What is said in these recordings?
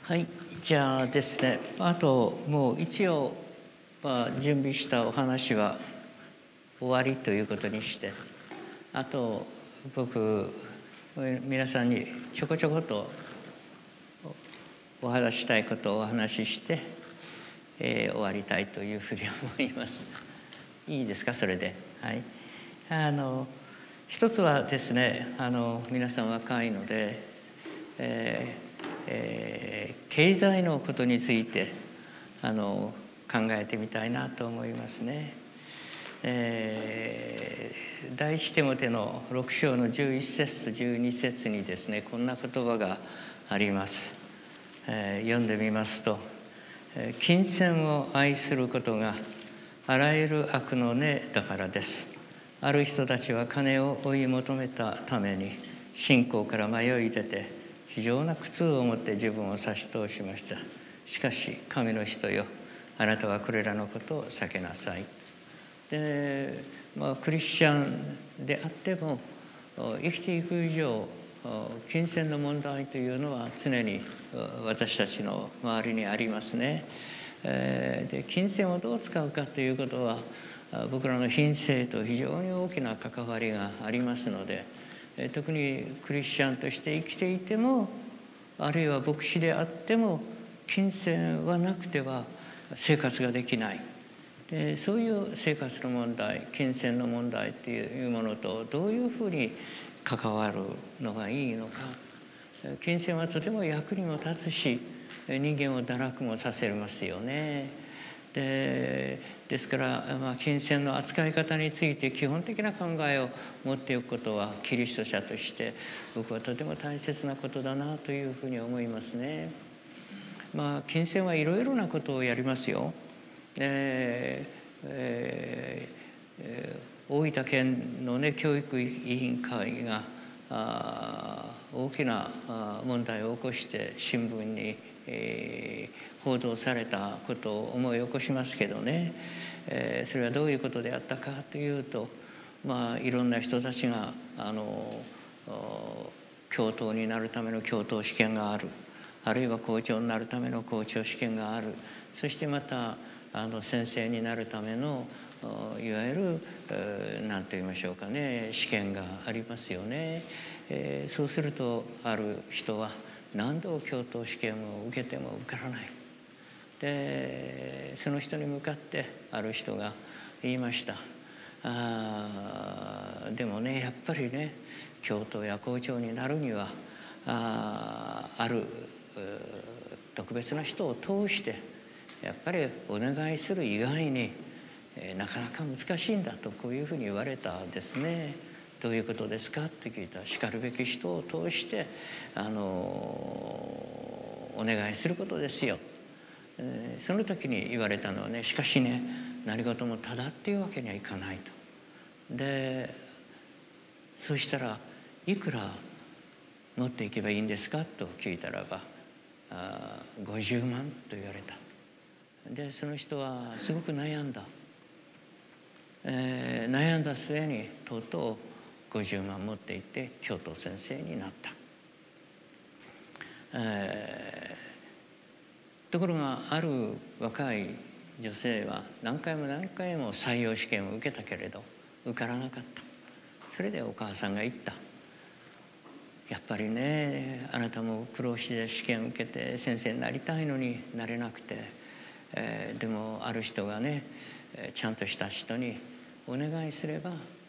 はい、じゃあですね、あともう一応、準備したお話は終わりということにして、あと僕皆さんにちょこちょことお話ししたいことをお話しして、終わりたいというふうに思います。いいですか、それで。はい。一つはですね、皆さん若いので、経済のことについて考えてみたいなと思いますね。第一テモテの6章の11節と12節にですね、こんな言葉があります。読んでみますと、金銭を愛することがあらゆる悪の根だからです。ある人たちは金を追い求めたために信仰から迷い出て非常な苦痛を持って自分を差し通しました。しかし神の人よ、あなたはこれらのことを避けなさい。で、クリスチャンであっても生きていく以上、金銭の問題というのは常に私たちの周りにありますね。で、金銭をどう使うかということは僕らの品性と非常に大きな関わりがありますので、特にクリスチャンとして生きていても、あるいは牧師であっても金銭はなくては生活ができない。で、そういう生活の問題、金銭の問題っていうものとどういうふうに関わるのがいいのか。金銭はとても役にも立つし、人間を堕落もさせますよね。ですから、金銭の扱い方について基本的な考えを持っておくことはキリスト者として僕はとても大切なことだなというふうに思いますね。金銭はいろいろなことをやりますよ。大分県のね、教育委員会が大きな問題を起こして新聞に、報道されたことを思い起こしますけどね、それはどういうことであったかというと、いろんな人たちが教頭になるための教頭試験がある、あるいは校長になるための校長試験がある、そしてまた先生になるためのいわゆる何と言いましょうかね、試験がありますよね。そうするとある人は何度教頭試験を受けても受からない。で、その人に向かってある人が言いました。でもね、やっぱりね、教頭や校長になるにはある特別な人を通してやっぱりお願いする以外になかなか難しいんだと、こういうふうに言われたんですね。どういうことですかって聞いたら、しかるべき人を通してお願いすることですよ。その時に言われたのはね、しかしね、何事もただっていうわけにはいかないと。で、そうしたらいくら持っていけばいいんですかと聞いたらば、50万と言われた。で、その人はすごく悩んだ。悩んだ末にとうとう50万持っていって教頭先生になった。ところがある若い女性は何回も何回も採用試験を受けたけれど受からなかった。それでお母さんが言った。やっぱりね、あなたも苦労して試験を受けて先生になりたいのになれなくて、でもある人がね、ちゃんとした人にお願いすれば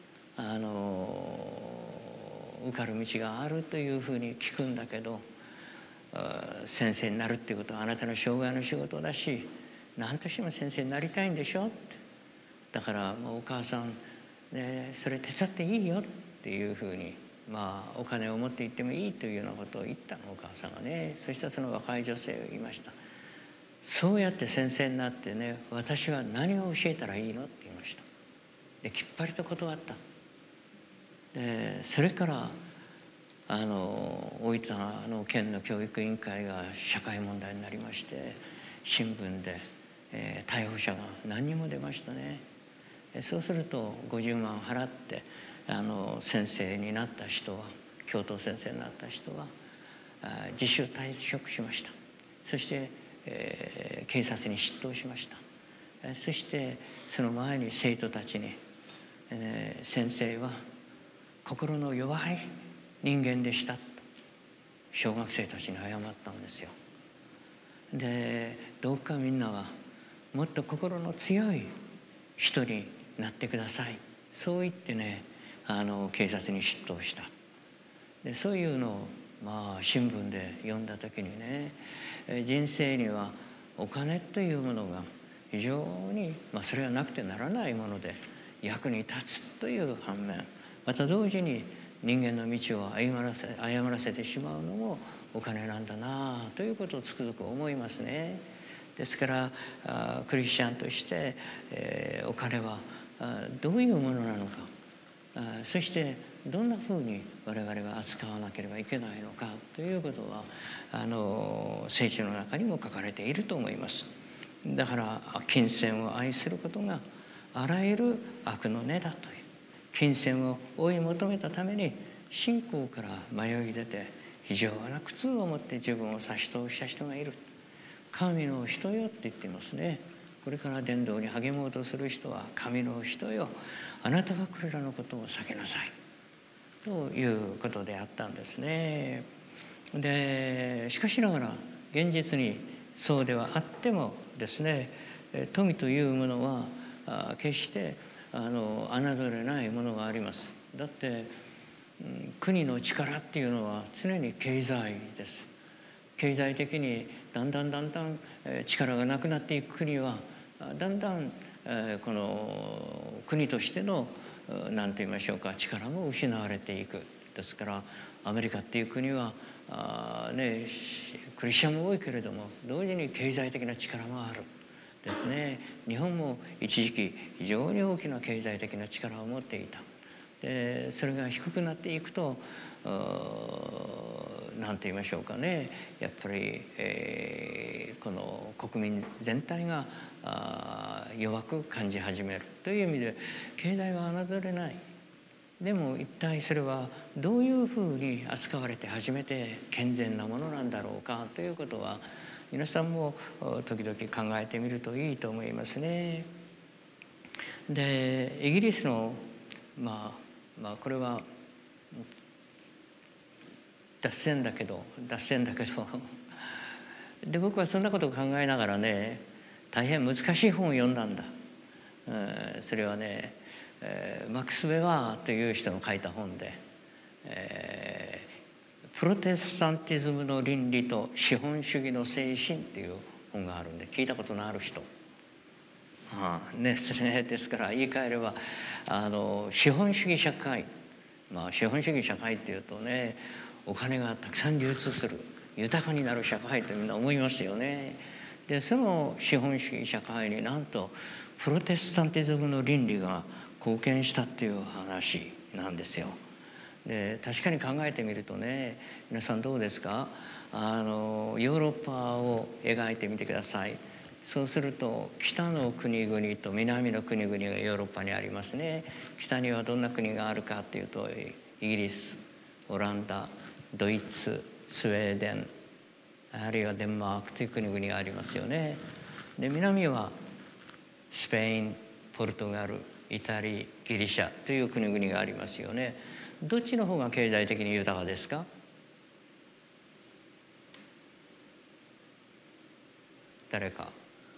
受かる道があるというふうに聞くんだけど、先生になるっていうことはあなたの生涯の仕事だし、何としても先生になりたいんでしょって。だからお母さん、それ手伝っていいよっていうふうに、お金を持って行ってもいいというようなことを言ったの、お母さんがね。そしたらその若い女性が言いました。そうやって先生になってね、私は何を教えたらいいのって言いました。で、きっぱりと断った。で、それから大分の県の教育委員会が社会問題になりまして、新聞で、逮捕者が何人も出ましたね。そうすると50万払って先生になった人は、教頭先生になった人は自主退職しました。 そして、警察に出頭しました。そしてその前に生徒たちに、先生は心の弱い人間でしたと小学生たちに謝ったんですよ。でどうかみんなはもっと心の強い人になってください、そう言ってね警察に出頭した。でそういうのを新聞で読んだ時にね、人生にはお金というものが非常に、それはなくてならないもので役に立つという反面、また同時に人間の道を誤らせてしまうのもお金なんだなということをつくづく思いますね。ですからクリスチャンとして、お金はどういうものなのか、そしてどんなふうに我々は扱わなければいけないのかということは聖書の中にも書かれていると思います。だから金銭を愛することがあらゆる悪の根だという、金銭を追い求めたために信仰から迷い出て非常な苦痛を持って自分を差し通した人がいる。神の人よって言っていますね。これから伝道に励もうとする人は神の人よ、あなたはこれらのことを避けなさいということであったんですね。でしかしながら現実にそうではあってもですね、富というものは決して侮れないものがあります。だって、国の力っていうのは常に経済です。経済的にだんだん力がなくなっていく国はだんだんこの国としての何と言いましょうか、力も失われていく。ですからアメリカっていう国はクリスチャンも多いけれども同時に経済的な力もあるですね。日本も一時期非常に大きな経済的な力を持っていた。でそれが低くなっていくと何と言いましょうかね、やっぱり、この国民全体が弱く感じ始めるという意味で経済は侮れない。でも一体それはどういうふうに扱われて初めて健全なものなんだろうかということは皆さんも時々考えてみるといいと思いますね。でイギリスのこれは脱線だけどで僕はそんなことを考えながらね、大変難しい本を読んだんだ。それはね、マックス・ウェバーという人の書いた本で、プロテスタンティズムの倫理と資本主義の精神っていう本があるんで、聞いたことのある人、それですから言い換えれば資本主義社会、資本主義社会っていうとね、お金がたくさん流通する豊かになる社会とみんな思いますよね。でその資本主義社会になんとプロテスタンティズムの倫理が貢献したっていう話なんですよ。で確かに考えてみるとね、皆さんどうですか、ヨーロッパを描いてみてください。そうすると北の国々と南の国々がヨーロッパにありますね。北にはどんな国があるかっていうとイギリス、オランダ、ドイツ、スウェーデン、あるいはデンマークという国々がありますよね。で南はスペイン、ポルトガル、イタリア、ギリシャという国々がありますよね。どっちの方が経済的に豊かですか？誰か。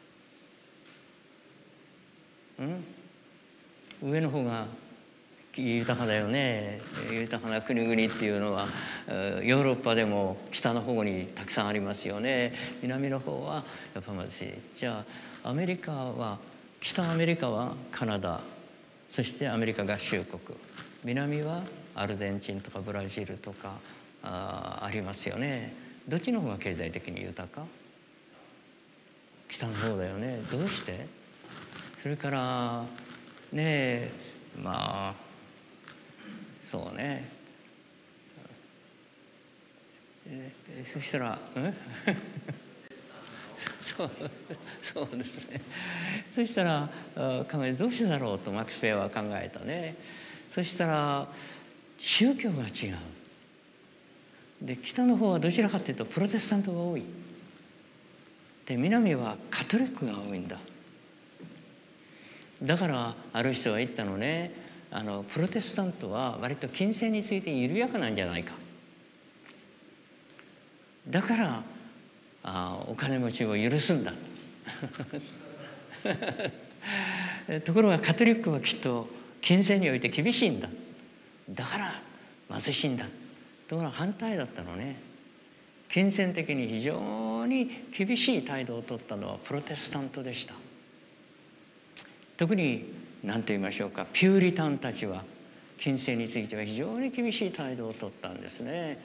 上の方が豊かだよね。豊かな国々っていうのはヨーロッパでも北の方にたくさんありますよね。南の方はやっぱ貧しい。じゃあ北アメリカはカナダ、そしてアメリカ合衆国、南はアルゼンチンとかブラジルとかありますよね。どっちの方が経済的に豊か？北の方だよね。どうして？それからね、そうね、そしたらそうですね。そしたらどうしてだろうとマックス・ウェーは考えたね。そしたら宗教が違う。で北の方はどちらかというとプロテスタントが多い。 で南はカトリックが多いんだ。だからある人は言ったのね、プロテスタントは割と金銭について緩やかなんじゃないか。だからお金持ちを許すんだところがカトリックはきっと金銭において厳しいんだ。だから貧しいんだ。ところが反対だったのね。金銭的に非常に厳しい態度を取ったのはプロテスタントでした。特に何と言いましょうか、ピューリタンたちは金銭については非常に厳しい態度を取ったんですね。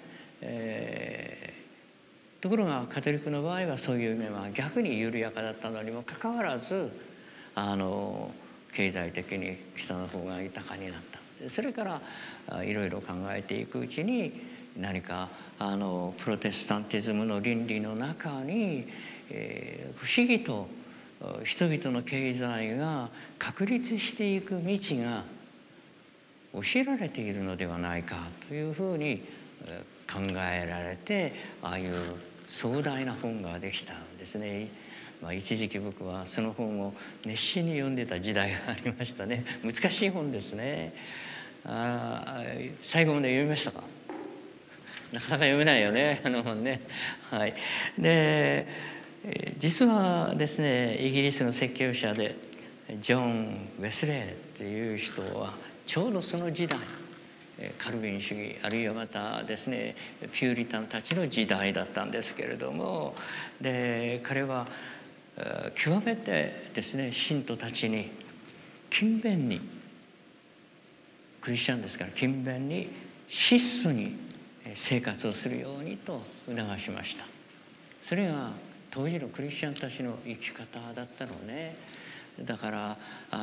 ところがカトリックの場合はそういう面は逆に緩やかだったのにもかかわらず経済的に北の方が豊かになった。それからいろいろ考えていくうちに何かプロテスタンティズムの倫理の中に、不思議と人々の経済が確立していく道が教えられているのではないかというふうに考えられて、ああいう壮大な本ができたんですね。一時期僕はその本を熱心に読んでた時代がありましたね。難しい本ですね。最後まで読みましたか？なかなか読めないよね、本ね。はい。で、実はですね、イギリスの説教者でジョン・ウェスレーという人はちょうどその時代、カルビン主義あるいはまたですねピューリタンたちの時代だったんですけれども、で彼は極めてですね信徒たちに勤勉に、クリスチャンですから勤勉に質素に生活をするようにと促しました。それが当時のクリスチャンたちの生き方だったのね。だから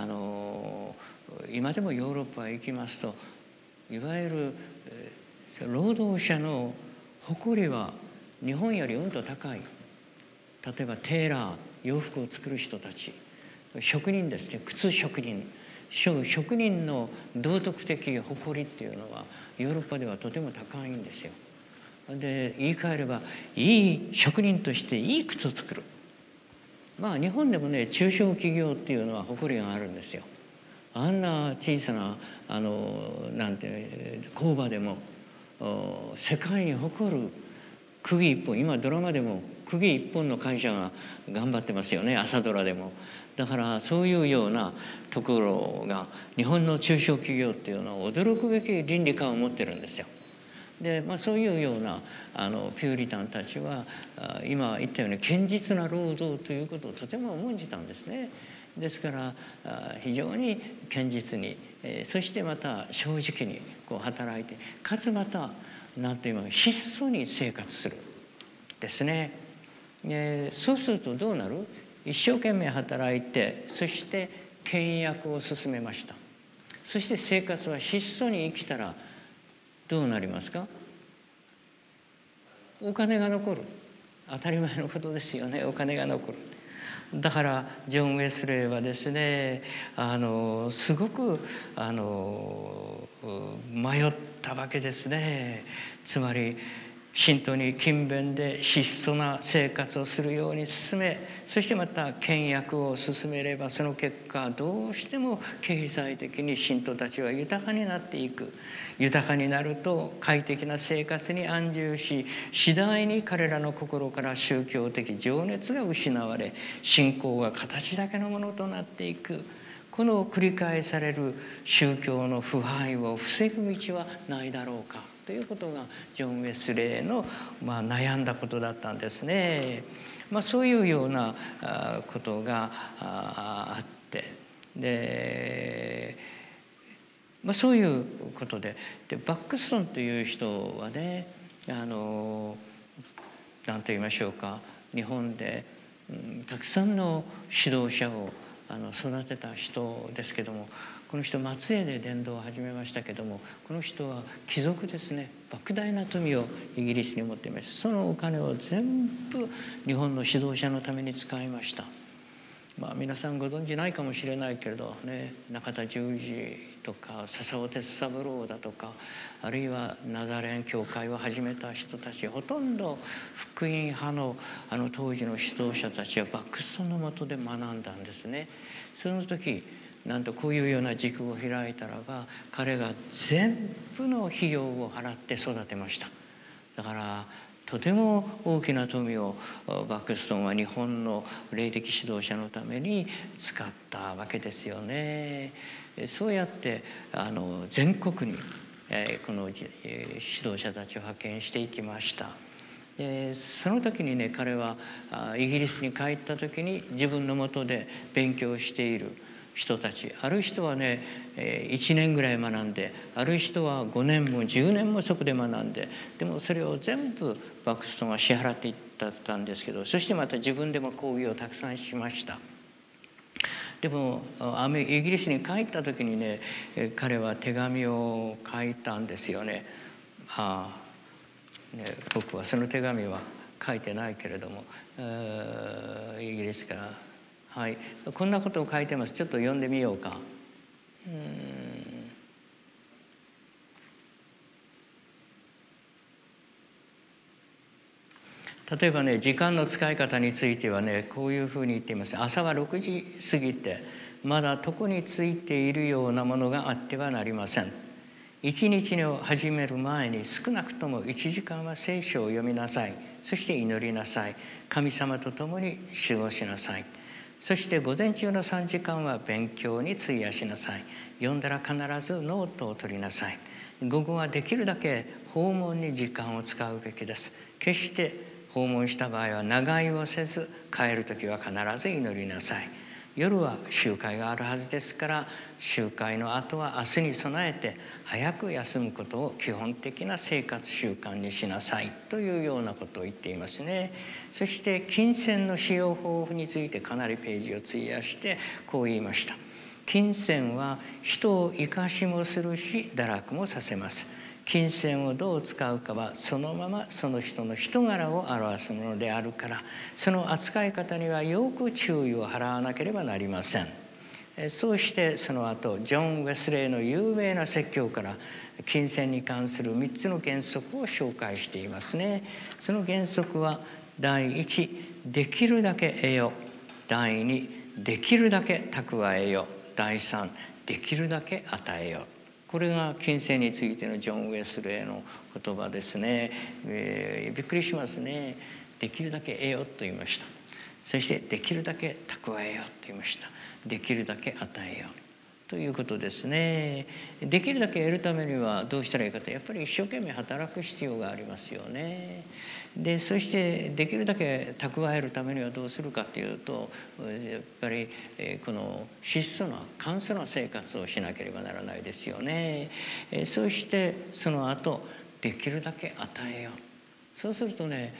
今でもヨーロッパへ行きますと、いわゆる労働者の誇りは日本よりうんと高い。例えばテーラー、洋服を作る人たち、職人ですね、靴職人、職人の道徳的誇りっていうのはヨーロッパではとても高いんですよ。で言い換えればいい職人としていい靴を作る。日本でもね中小企業っていうのは誇りがあるんですよ。あんな小さななんて工場でも世界に誇る釘一本、今ドラマでも釘一本の会社が頑張ってますよね、朝ドラでも。だからそういうようなところが日本の中小企業っていうのは驚くべき倫理観を持ってるんですよ。で、そういうようなピューリタンたちは今言ったように堅実な労働ということをとても重んじたんですね。ですから非常に堅実に、そしてまた正直に働いて、かつまた何と言いますか質素に生活するですね。そうするとどうなる？一生懸命働いて、そして倹約を進めました。そして生活は質素に生きたらどうなりますか？お金が残る。当たり前のことですよね。お金が残る。だからジョン・ウェスレーはですねすごく迷ったわけですね。つまり信徒に勤勉で質素な生活をするように進め、そしてまた倹約を進めれば、その結果どうしても経済的に信徒たちは豊かになっていく。豊かになると快適な生活に安住し、次第に彼らの心から宗教的情熱が失われ、信仰が形だけのものとなっていく。この繰り返される宗教の腐敗を防ぐ道はないだろうかということがジョン・ウェスレーの悩んだことだったんですね。そういうようなことがあって、でそういうことでバックストンという人はね何と言いましょうか、日本で、たくさんの指導者を育てた人ですけども、この人松江で伝道を始めましたけども、この人は貴族ですね。莫大な富をイギリスに持っていました。そのお金を全部日本の指導者のために使いました。 皆さんご存じないかもしれないけれどね、中田十字とか笹尾哲三郎だとか、あるいはナザレン教会を始めた人たち、ほとんど福音派の当時の指導者たちはバックストンの下で学んだんですね。その時なんとこういうような塾を開いたらば、彼が全部の費用を払って育てました。だからとても大きな富をバックストンは日本の霊的指導者のために使ったわけですよね。そうやって全国にこの指導者たちを派遣していきました。その時にね、彼はイギリスに帰った時に自分のもとで勉強している人たち、ある人はね1年ぐらい学んで、ある人は5年も10年もそこで学んで、でもそれを全部バックストンは支払っていったんですけど、そしてまた自分でも講義をたくさんしました。でもイギリスに帰った時にね、彼は手紙を書いたんですよね。僕はその手紙は書いてないけれども、イギリスから、こんなことを書いてます。ちょっと読んでみようか。例えばね、時間の使い方についてはね、こういうふうに言っています。朝は6時過ぎてまだ床についているようなものがあってはなりません。一日を始める前に少なくとも1時間は聖書を読みなさい。そして祈りなさい。神様と共に過ごしなさい。そして午前中の3時間は勉強に費やしなさい。読んだら必ずノートを取りなさい。午後はできるだけ訪問に時間を使うべきです。決して訪問した場合は長居をせず、帰る時は必ず祈りなさい。夜は集会があるはずですから、集会の後は明日に備えて早く休むことを基本的な生活習慣にしなさいというようなことを言っていますね。そして金銭の使用方法についてかなりページを費やしてこう言いました。金銭は人を生かしもするし堕落もさせます。金銭をどう使うかはそのままその人の人柄を表すものであるから、その扱い方にはよく注意を払わなければなりません。そうしてその後ジョン・ウェスレーの有名な説教から金銭に関する3つの原則を紹介していますね。その原則は、第1、できるだけ得よ。第2、できるだけ蓄えよ。第3、できるだけ与えよ。これが金銭についてのジョン・ウェスレーの言葉ですね。びっくりしますね。できるだけ得よと言いました。そしてできるだけ蓄えよと言いました。できるだけ与えよということですね。できるだけ得るためにはどうしたらいいかと、やっぱり一生懸命働く必要がありますよね。でそしてできるだけ蓄えるためにはどうするかというと、やっぱりこの質素な簡素な生活をしなければならないですよね。そしてその後できるだけ与えよう。そうするとね、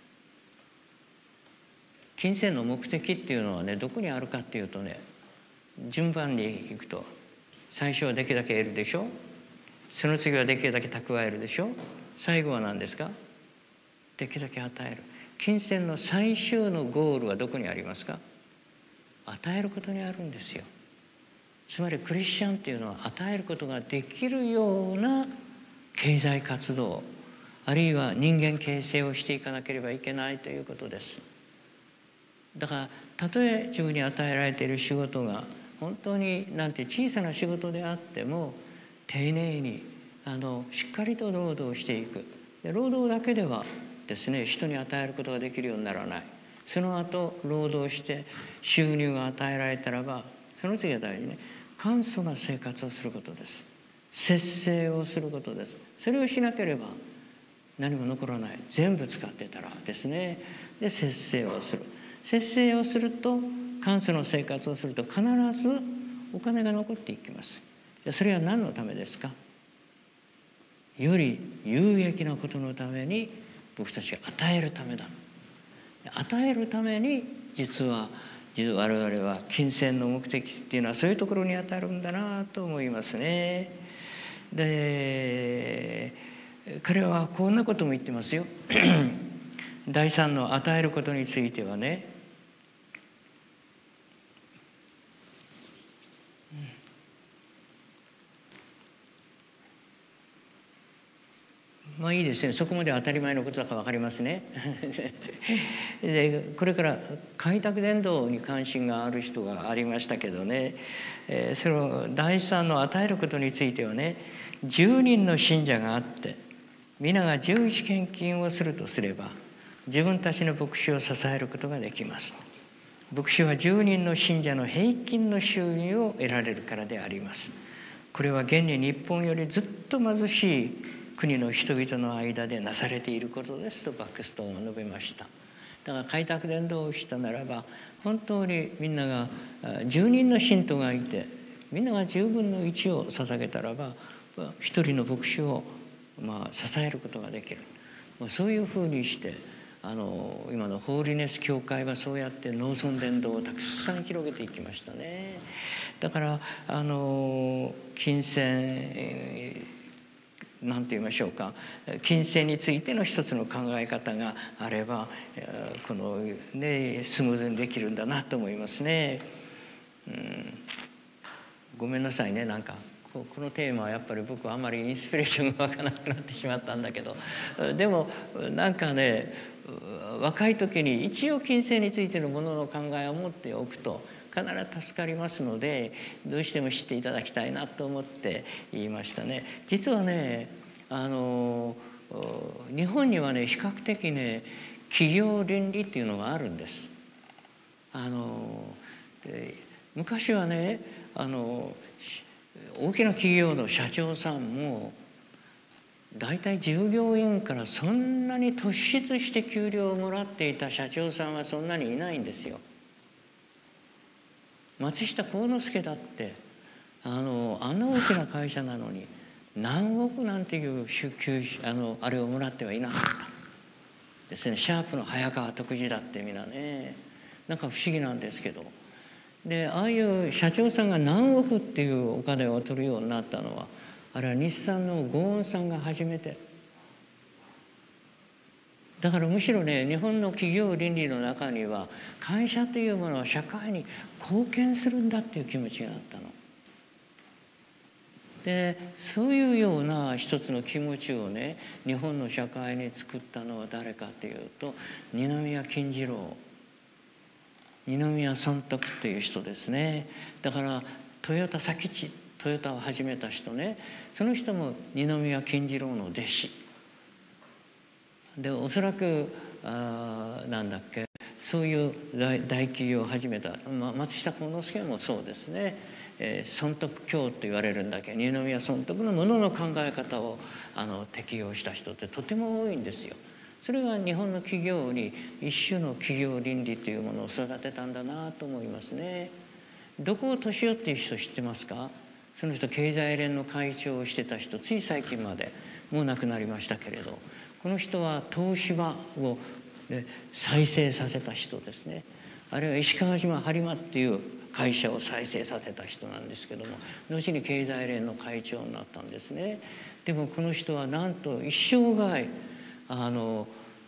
金銭の目的っていうのはね、どこにあるかっていうとね、順番にいくと、最初はできるだけ得るでしょ。その次はできるだけ蓄えるでしょ。最後は何ですか？できるだけ与える。金銭の最終のゴールはどこにありますか？与えることにあるんですよ。つまりクリスチャンっていうのは与えることができるような経済活動、あるいは人間形成をしていかなければいけないということです。だからたとえ自分に与えられている仕事が本当になんて小さな仕事であっても、丁寧にしっかりと労働していく。労働だけではですね、人に与えることができるようにならない。その後労働して収入が与えられたらば、その次は大事ね、簡素な生活をすることです。節制をすることです。それをしなければ何も残らない。全部使ってたらですね。で節制をする。節制をすると、簡素な生活をすると必ずお金が残っていきます。それは何のためですか？より有益なことのために、僕たちが与えるためだ。与えるために実は我々は金銭の目的っていうのはそういうところに当たるんだなと思いますね。で彼はこんなことも言ってますよ。第3の与えることについてはね、 まあいいですね、そこまで当たり前のことだか分かりますね。でこれから開拓伝道に関心がある人がありましたけどね、その第三の与えることについてはね、10人の信者があって皆が11献金をするとすれば自分たちの牧師を支えることができます。牧師は10人の信者の平均の収入を得られるからであります。これは現に日本よりずっと貧しい国の人々の間でなされていることですとバックストーンは述べました。だから開拓伝道をしたならば、本当にみんなが10人の信徒がいてみんなが10分の1を捧げたらば一人の牧師を支えることができる。そういうふうにして今のホーリネス教会はそうやって農村伝道をたくさん広げていきましたね。だから金銭なんて言いましょうか、金銭についての一つの考え方があればこのねスムーズにできるんだなと思いますね。ごめんなさいね、なんかこのテーマはやっぱり僕はあまりインスピレーションが湧かなくなってしまったんだけど、でもなんかね、若い時に一応金銭についてのものの考えを持っておくと必ず助かりますので、どうしても知っていただきたいなと思って言いましたね。実はね、日本にはね比較的ね企業倫理っていうのがあるんです。昔はね大きな企業の社長さんもだいたい従業員からそんなに突出して給料をもらっていた社長さんはそんなにいないんですよ。松下幸之助だってあんな大きな会社なのに何億なんていうあれをもらってはいなかったですね。シャープの早川徳次だってみんなね、なんか不思議なんですけど、でああいう社長さんが何億っていうお金を取るようになったのは、あれは日産のゴーンさんが初めてだから、むしろね日本の企業倫理の中には会社というものは社会に貢献するんだっていう気持ちがあったので、そういうような一つの気持ちをね日本の社会に作ったのは誰かというと二宮金次郎、二宮尊徳という人ですね。だから豊田佐吉、トヨタを始めた人ね、その人も二宮金次郎の弟子で、おそらくなんだっけ、そういう大企業を始めた、松下幸之助もそうですね、尊徳教と言われるんだけど二宮尊徳のものの考え方を適用した人ってとても多いんですよ。それが日本の企業に一種の企業倫理というものを育てたんだなと思いますね。どこを敏夫っていう人知ってますか？その人経済連の会長をしてた人、つい最近までもう亡くなりましたけれど、この人は東芝を再生させた人ですね。あるいは石川島播磨っていう会社を再生させた人なんですけども、後に経済連の会長になったんですね。でもこの人はなんと一生涯1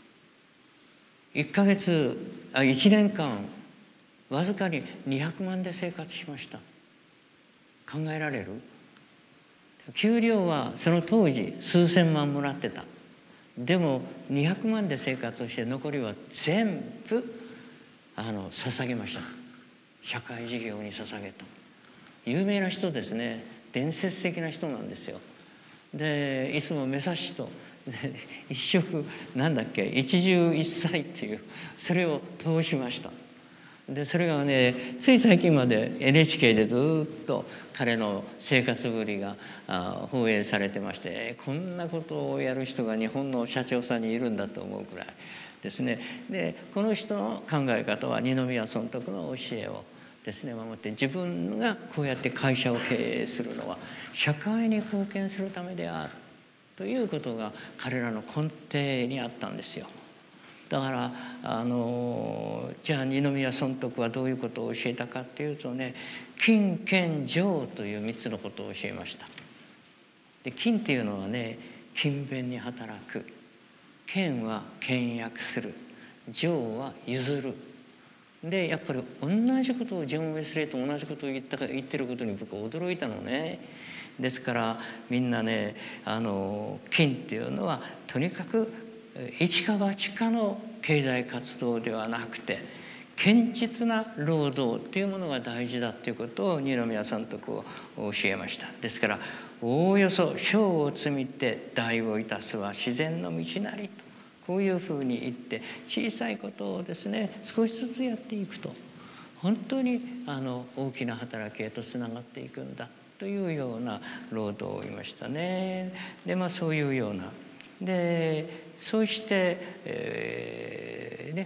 年間わずかに200万で生活しました。考えられる？給料はその当時数千万もらってた。でも200万で生活をして残りは全部捧げました。社会事業に捧げた有名な人ですね。伝説的な人なんですよ。でいつも目指しと一食なんだっけ、一汁一菜っていうそれを通しました。でそれがねつい最近まで NHK でずっと彼の生活ぶりが放映されてまして、こんなことをやる人が日本の社長さんにいるんだと思うくらいですね。でこの人の考え方は二宮尊徳の教えをですね守って、自分がこうやって会社を経営するのは社会に貢献するためであるということが彼らの根底にあったんですよ。だからじゃあ二宮尊徳はどういうことを教えたかっていうとね、金賢情という3つのことを教えました。で金っていうのはね勤勉に働く、賢は倹約する、情は譲る。でやっぱり同じことをジョン・ウェスレーと同じことを言ってることに僕は驚いたのね。 ですからみんなね金っていうのはとにかく一か八かの経済活動ではなくて堅実な労働っていうものが大事だっていうことを二宮さんとこう教えました。ですからおおよそ小を積みて大をいたすは自然の道なりとこういうふうに言って小さいことをですね少しずつやっていくと本当に大きな働きへとつながっていくんだというような労働を言いましたね。でそういうようなでそうして、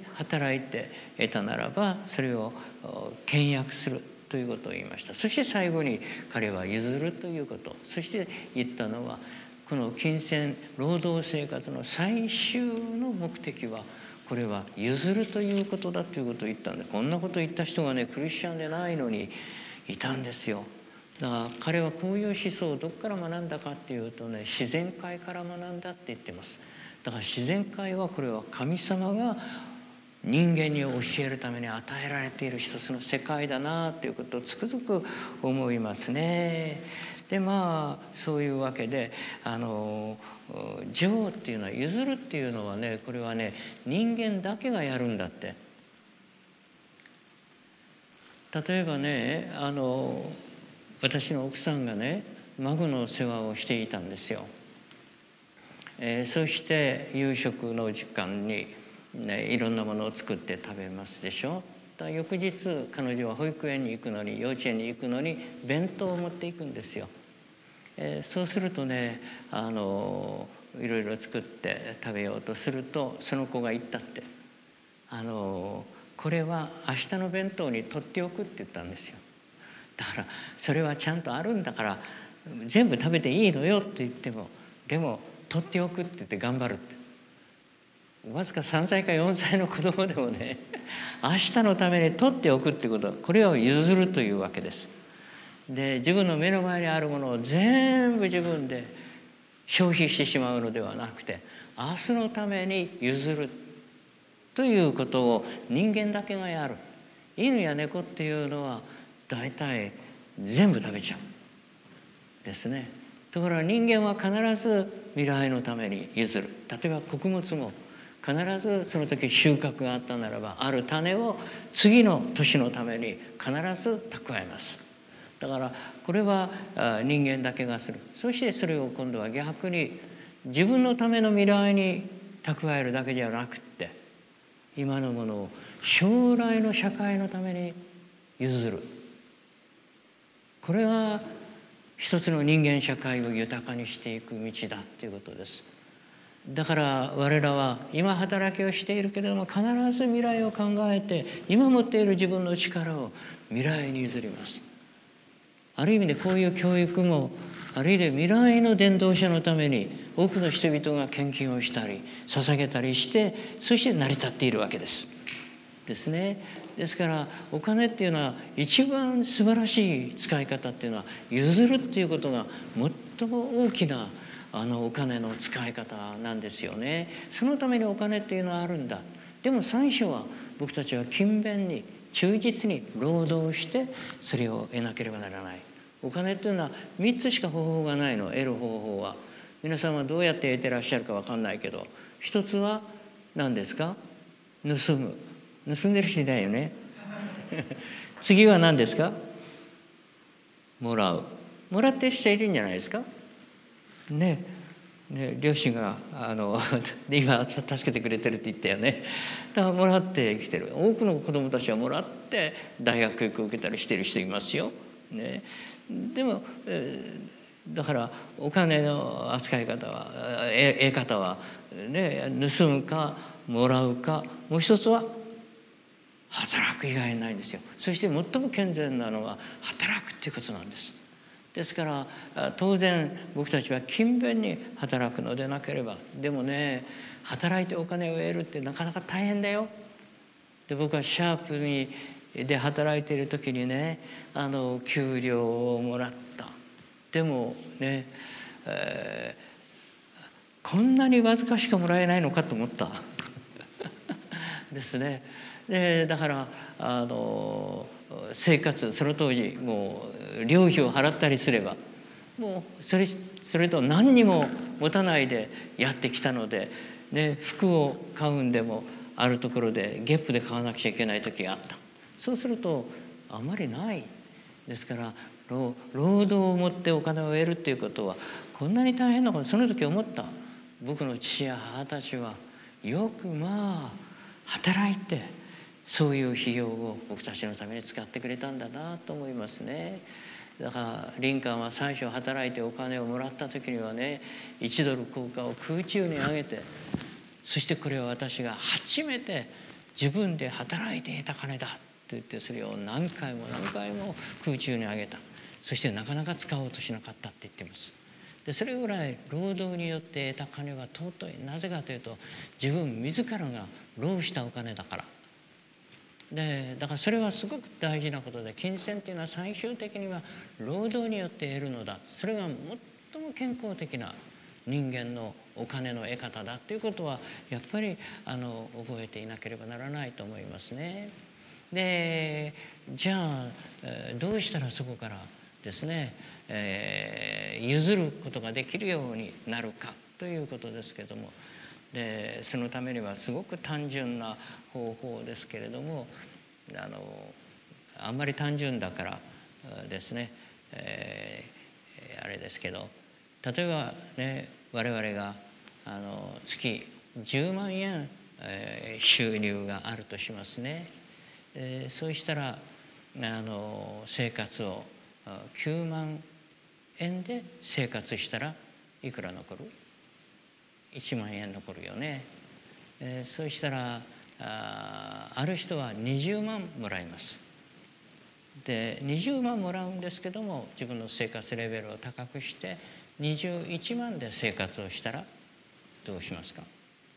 働いて得たならばそれを倹約するということを言いました。そして最後に彼は譲るということ、そして言ったのはこの金銭労働生活の最終の目的はこれは譲るということだということを言ったんで、こんなことを言った人がねクリスチャンでないのにいたんですよ。だから彼はこういう思想をどこから学んだかっていうとね自然界から学んだって言ってます。だから自然界はこれは神様が人間に教えるために与えられている一つの世界だなということをつくづく思いますね。でそういうわけで譲っていうのは譲るっていうのはねこれはね人間だけがやるんだって。例えばね私の奥さんがね孫の世話をしていたんですよ。そして夕食の時間に、いろんなものを作って食べますでしょ。翌日彼女は保育園に行くのに幼稚園に行くのに弁当を持っていくんですよ。そうするとねいろいろ作って食べようとするとその子が言ったってこれは明日の弁当に取っておくって言ったんですよ。だからそれはちゃんとあるんだから全部食べていいのよって言ってもでも取っておくって言って頑張るって。わずか3歳か4歳の子供でもね明日のために取っておくってことはこれを譲るというわけです。で自分の目の前にあるものを全部自分で消費してしまうのではなくて明日のために譲るということを人間だけがやる。犬や猫っていうのは大体全部食べちゃうですね。ところが人間は必ず未来のために譲る。例えば穀物も必ずその時収穫があったならばある種を次の年のために必ず蓄えます。だからこれは人間だけがする。そしてそれを今度は逆に自分のための未来に蓄えるだけじゃなくって今のものを将来の社会のために譲る。これが一つの人間社会を豊かにしていく道だということです。だから我らは今働きをしているけれども必ず未来を考えて今持っている自分の力を未来に譲ります。ある意味でこういう教育もある意味で未来の伝道者のために多くの人々が献金をしたり捧げたりしてそして成り立っているわけですね。ですからお金っていうのは一番素晴らしい使い方っていうのは譲るっていうことが最も大きなお金の使い方なんですよね。そのためにお金っていうのはあるんだ。でも最初は僕たちは勤勉に忠実に労働してそれを得なければならない。お金っていうのは3つしか方法がないの。得る方法は皆さんはどうやって得てらっしゃるか分かんないけど一つは何ですか？盗む。盗んでる人いないよね次は何ですか？もらう。もらってる人いるんじゃないですかね。両親が今助けてくれてるって言ったよね。だからもらって生きてる。多くの子どもたちはもらって大学教育を受けたりしてる人いますよ、ね、でも、だからお金の扱い方は得方は、ね、盗むかもらうかもう一つは働く以外にないんですよ。そして最も健全なのは働くっていうことなんです。ですから当然僕たちは勤勉に働くのでなければ。でもね働いてお金を得るってなかなか大変だよ。で僕はシャープで働いている時にね給料をもらった。でもね、こんなにわずかしかもらえないのかと思ったですね。でだから生活その当時もう寮費を払ったりすればもうそれと何にも持たないでやってきたので、服を買うんでもあるところで月賦で買わなくちゃいけない時があった。そうするとあまりないですから、労働をもってお金を得るっていうことはこんなに大変なこと。その時思った。僕の父や母たちはよく働いてそういう費用を僕たちのために使ってくれたんだなと思いますね。だからリンカーンは最初働いてお金をもらった時にはね、1ドル硬貨を空中に上げて、そしてこれは私が初めて自分で働いて得た金だと言って、それを何回も何回も空中に上げた。そしてなかなか使おうとしなかったって言っています。でそれぐらい労働によって得た金は尊い。なぜかというと、自分自らが労したお金だから。だからそれはすごく大事なことで、金銭というのは最終的には労働によって得るのだ。それが最も健康的な人間のお金の得方だということはやっぱり覚えていなければならないと思いますね。でじゃあどうしたらそこからですね、譲ることができるようになるかということですけれども、そのためにはすごく単純な方法ですけれども、あんまり単純だからですね、あれですけど、例えばね、我々が月10万円、収入があるとしますね。そうしたら生活を9万円で生活したらいくら残る？1万円残るよね。そうしたらある人は20万もらいます。で20万もらうんですけども、自分の生活レベルを高くして21万で生活をしたらどうしますか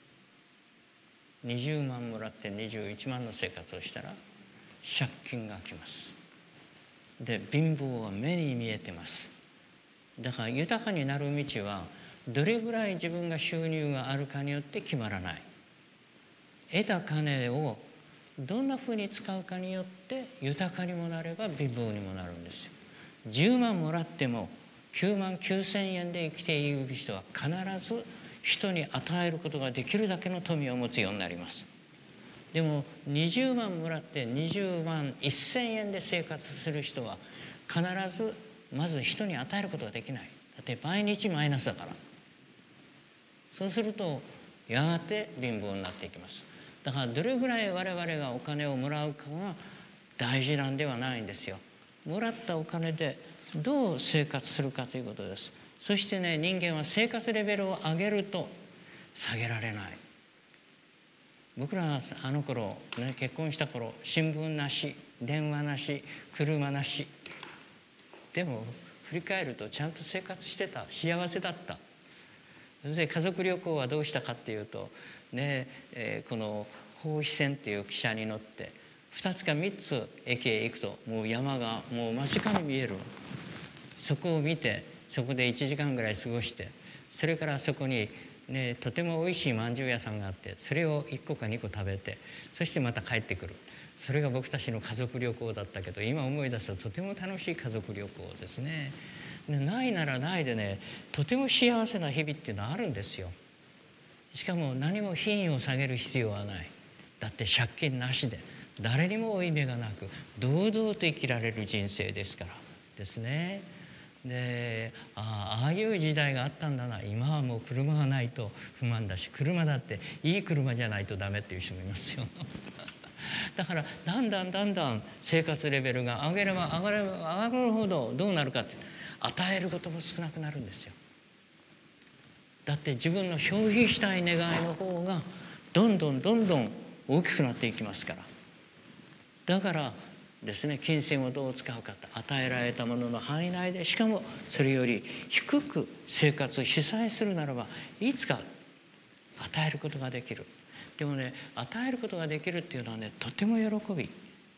？20万もらって21万の生活をしたら借金がきます。で貧乏は目に見えてます。だから豊かになる道はどれぐらい自分が収入があるかによって決まらない。得た金をどんなふうに使うかによって豊かにもなれば貧乏にもなるんですよ。10万もらっても9万9,000円で生きている人は必ず人に与えることができるだけの富を持つようになります。でも20万もらって20万1,000円で生活する人は必ずまず人に与えることができない。だって毎日マイナスだから。そうするとやがて貧乏になっていきます。だからどれぐらい我々がお金をもらうかが大事なんではないんですよ。もらったお金でどう生活するかということです。そしてね、人間は生活レベルを上げると下げられない。僕らあの頃、ね、結婚した頃、新聞なし、電話なし、車なし。でも振り返るとちゃんと生活してた。幸せだった。そして家族旅行はどうしたかっていうと、ねこの豊肥線っていう汽車に乗って2つか3つ駅へ行くともう山がもう間近に見える。そこを見て、そこで1時間ぐらい過ごして、それからそこにね、とてもおいしいまんじゅう屋さんがあって、それを1個か2個食べて、そしてまた帰ってくる。それが僕たちの家族旅行だったけど、今思い出すととても楽しい家族旅行ですね。でないならないでね、とても幸せな日々っていうのはあるんですよ。しかも何も品位を下げる必要はない。だって借金なしで誰にも負い目がなく堂々と生きられる人生ですからですね。でああいう時代があったんだな。今はもう車がないと不満だし、車だっていい車じゃないとダメっていう人もいますよだからだんだん生活レベルが上げれば上がるほどどうなるかって、与えることも少なくなるんですよ。だって自分の消費したい願いの方がどんどん大きくなっていきますから。だからですね、金銭をどう使うかと、与えられたものの範囲内で、しかもそれより低く生活を主催するならばいつか与えることができる。でもね、与えることができるっていうのはね、とても喜び。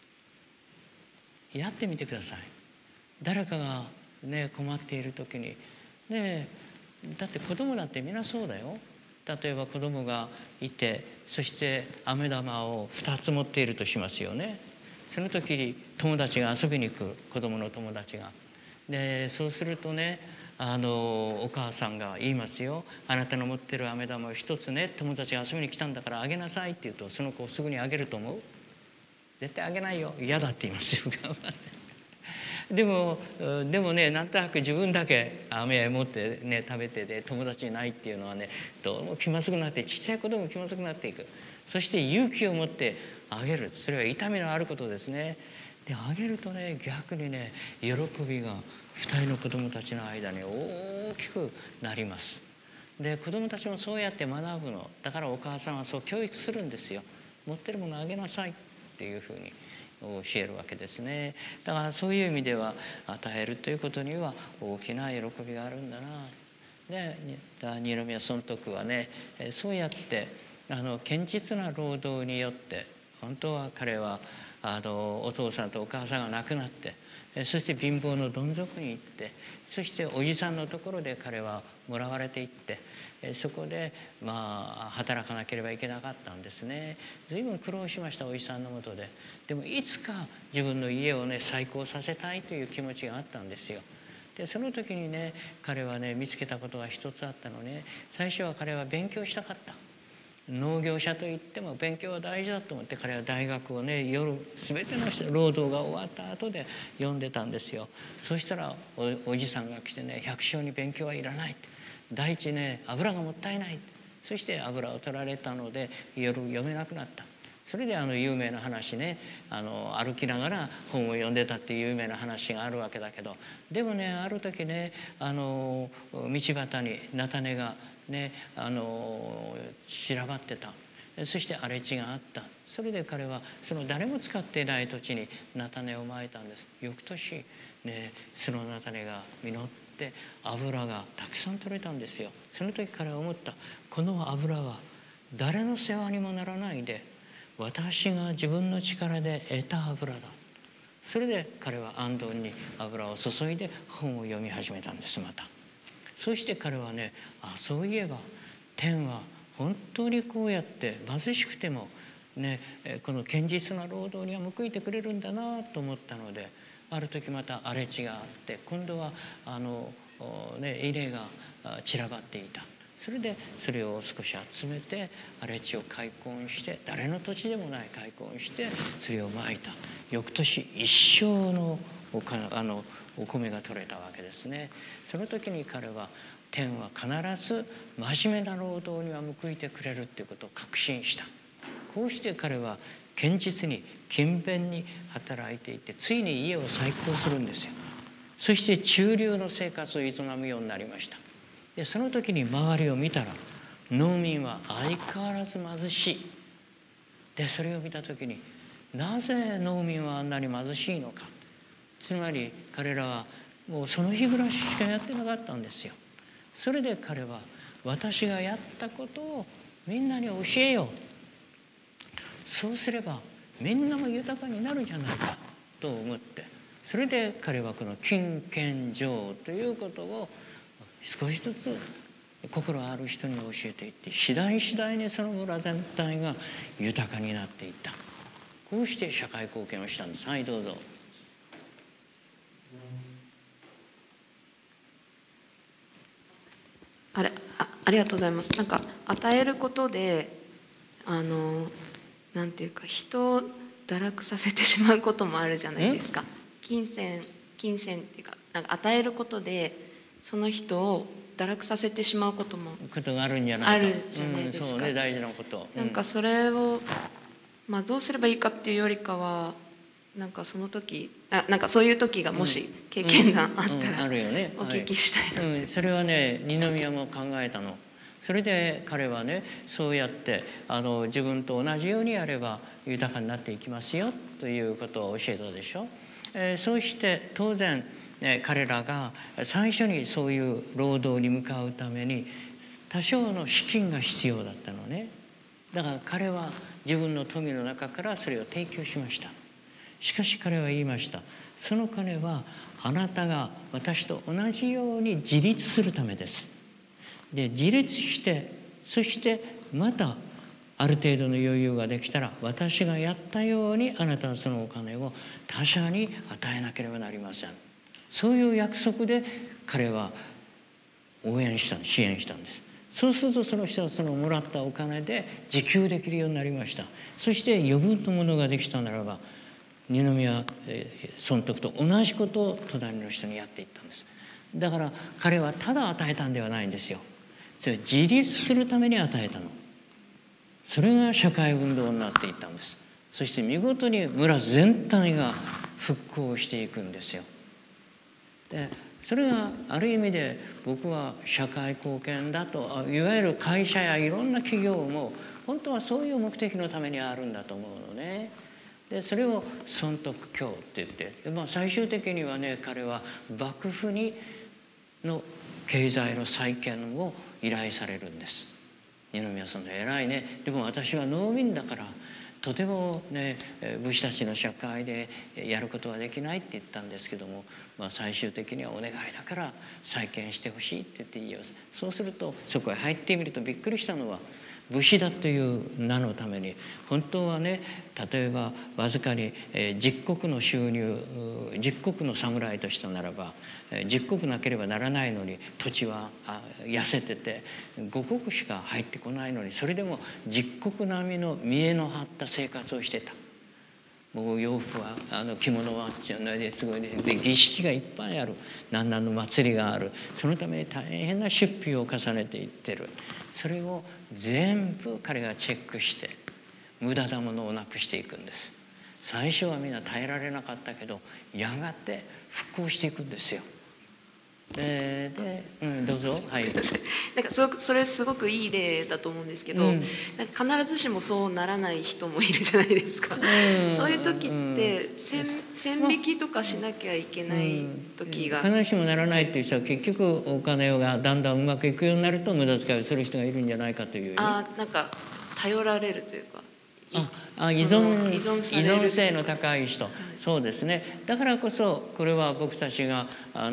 やってみてください。誰かがね困っている時にね、だって子供だってみんなそうだよ。例えば子供がいて、そして飴玉を2つ持っているとしますよね。その時に友達が遊びに来る、子供の友達が。でそうするとね、 お母さんが言いますよ。あなたの持ってる飴玉を一つね、友達が遊びに来たんだからあげなさいって言うと、その子をすぐにあげると思う？絶対あげないよ。嫌だって言いますよ。頑張って。でもね、なんとなく自分だけ飴持ってね食べてで友達いないっていうのはね、どうも気まずくなって、ちっちゃい子でも気まずくなっていく。そして勇気を持ってあげる。それは痛みのあることですね。であげるとね、逆にね、喜びが2人の子どもたちの間に大きくなります。で子どもたちもそうやって学ぶのだから、お母さんはそう教育するんですよ。持ってるものあげなさいっていうふうに教えるわけですね。だからそういう意味では、与えるということには大きな喜びがあるんだな。で二宮尊徳はね、そうやって堅実な労働によって、本当は彼はお父さんとお母さんが亡くなって、そして貧乏のどん底に行って、そしておじさんのところで彼はもらわれていって、そこで働かなければいけなかったんですね。随分苦労しました、おじさんのもとで。でもいつか自分の家をね再興させたいという気持ちがあったんですよ。でその時にね、彼はね見つけたことが一つあったのね。最初は彼は勉強したかった。農業者といっても勉強は大事だと思って、彼は大学をね夜全ての労働が終わった後で読んでたんですよ。そしたら おじさんが来てね、百姓に勉強はいらないって、第一ね油がもったいないって、そして油を取られたので夜読めなくなった。それで有名な話ね、歩きながら本を読んでたっていう有名な話があるわけだけど、でもねある時ね道端に菜種がね散らばってた。そして荒れ地があった。それで彼はその誰も使っていない土地に菜種をまいたんです。翌年ねその菜種が実って油がたくさん取れたんですよ。その時彼は思った。この油は誰の世話にもならないで、私が自分の力で得た油だ。それで彼は安藤に油を注いで本を読み始めたんです。またそして彼はね、そういえば天は本当にこうやって貧しくてもね、この堅実な労働には報いてくれるんだなと思ったので、ある時また荒れ地があって、今度は稲が散らばっていた。それでそれを少し集めて荒れ地を開墾して、誰の土地でもない開墾してそれをまいた。翌年一生のお米が取れたわけですね。その時に彼は天は必ず真面目な労働には報いてくれるということを確信した。こうして彼は堅実に勤勉に働いていて、ついに家を再興するんですよ。そして中流の生活を営むようになりました。でその時に周りを見たら農民は相変わらず貧しい。でそれを見た時に、なぜ農民はあんなに貧しいのか。つまり彼らはもうその日暮らししかやってなかったんですよ。それで彼は、私がやったことをみんなに教えよう。そうすればみんなも豊かになるじゃないかと思って、それで彼はこの勤俭情ということを少しずつ心ある人に教えていって、次第次第にその村全体が豊かになっていった。こうして社会貢献をしたんです。はい、どうぞ。 ありがとうございます。なんか与えることでなんていうか、人を堕落させてしまうこともあるじゃないですか。金銭っていうか、なんか与えることでその人を堕落させてしまうことがあるんじゃないか。 あるじゃないですか。 そうね、大事なこと。 なんかそれをどうすればいいかっていうよりかは、なんかその時なんかそういう時がもし経験談あったら、 あるよね、 お聞きしたいな、 それはね二宮も考えたの。それで彼はね、そうやって自分と同じようにやれば豊かになっていきますよということを教えたでしょ。そうして当然彼らが最初にそういう労働に向かうために多少の資金が必要だったのね。だから彼は自分の富の中からそれを提供しました。しかし彼は言いました。その金はあなたが私と同じように自立するためです。で自立して、そしてまたある程度の余裕ができたら、私がやったようにあなたはそのお金を他者に与えなければなりません。そういう約束で彼は支援したんです。そうするとその人はそのもらったお金で自給できるようになりました。そして余分なものができたならば二宮尊徳と同じことを隣の人にやっていったんです。だから彼はただ与えたんではないんですよ。それは自立するために与えたの。それが社会運動になっていったんです。そして見事に村全体が復興していくんですよ。でそれがある意味で僕は社会貢献だと、いわゆる会社やいろんな企業も本当はそういう目的のためにあるんだと思うのね。でそれを尊徳教って言って、最終的にはね、彼は幕府の経済の再建を依頼されるんです。二宮さん偉いね。でも私は農民だからとてもね武士たちの社会でやることはできないって言ったんですけども、最終的にはお願いだから再建してほしいって言って言います。そうするとそこへ入ってみるとびっくりしたのは、武士だという名のために本当はね、例えばわずかに10石の収入、10石の侍としたならば10石なければならないのに、土地は痩せてて5石しか入ってこないのに、それでも10石並みの見栄の張った生活をしてた。もう洋服は着物はすごいね、で儀式がいっぱいある、何々の祭りがある、そのために大変な出費を重ねていってる。それを全部彼がチェックして無駄なものをなくしていくんです。最初はみんな耐えられなかったけど、やがて復興していくんですよ。どうぞ。はい。 なんかそれすごくいい例だと思うんですけど、なんか必ずしもそうならない人もいるじゃないですか。そういう時って線引きとかしなきゃいけない時が、 必ずしもならないっていう人は結局お金がだんだんうまくいくようになると無駄遣いをする人がいるんじゃないかという、ね、 なんか頼られるというか、 依存性の高い人、そうですね。だからこそこれは僕たちが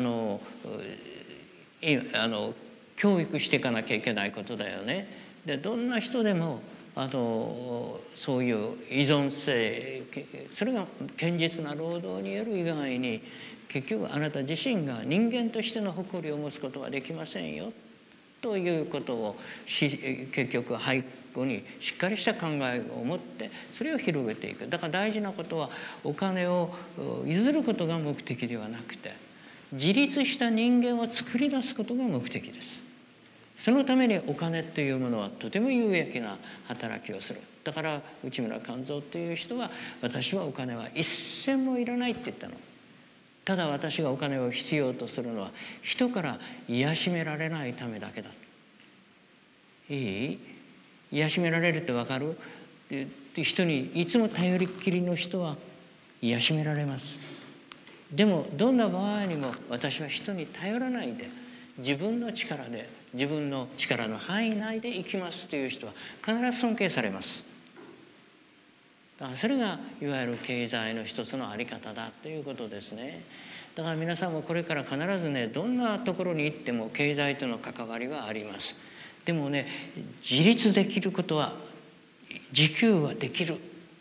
教育していかなきゃいけないことだよね。でどんな人でもそういう依存性、それが堅実な労働による以外に結局あなた自身が人間としての誇りを持つことはできませんよということを結局背後にしっかりした考えを持ってそれを広げていく。だから大事なことはお金を譲ることが目的ではなくて、自立した人間を作り出すことが目的です。そのためにお金というものはとても有益な働きをする。だから内村勘三という人は、私はお金は一銭もいらないって言ったの。ただ私がお金を必要とするのは人から癒しめられないためだけだ。いい？癒しめられるって分かる？人にいつも頼りっきりの人は癒しめられます。でもどんな場合にも私は人に頼らないで自分の力で自分の力の範囲内で生きますという人は必ず尊敬されます。だからそれがいわゆる経済の一つの在り方だということですね。だから皆さんもこれから必ずね、どんなところに行っても経済との関わりはあります。でもね、自立できることは、自給はできる。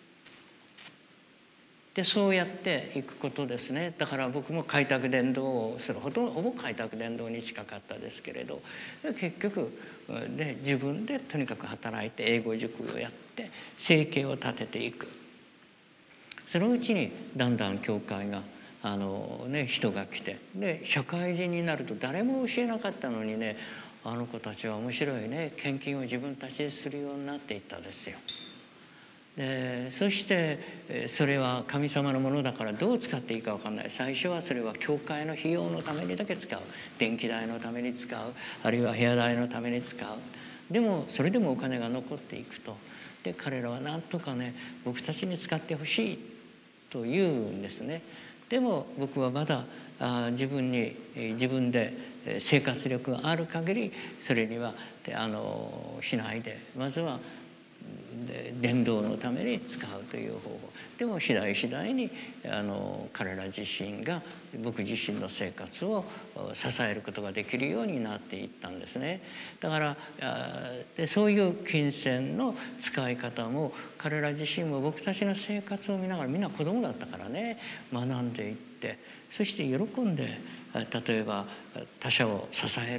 でそうやっていくことですね。だから僕も開拓伝道をする、ほぼ開拓伝道に近かったですけれど、結局で自分でとにかく働いて英語塾をやって生計を立てていく。そのうちにだんだん教会が人が来て、で社会人になると誰も教えなかったのにね、あの子たちは面白いね、献金を自分たちでするようになっていったんですよ。そしてそれは神様のものだからどう使っていいか分かんない。最初はそれは教会の費用のためにだけ使う、電気代のために使う、あるいは部屋代のために使う。でもそれでもお金が残っていくと、で彼らはなんとかね、僕たちに使ってほしいと言うんですね。でも僕はまだ自分で生活力がある限りそれにはしないで、まずは伝道のために使うという方法。でも次第に彼ら自身が僕自身の生活を支えることができるようになっていったんですね。だからそういう金銭の使い方も彼ら自身も僕たちの生活を見ながら、みんな子供だったからね、学んでいって、そして喜んで例えば他者を支える。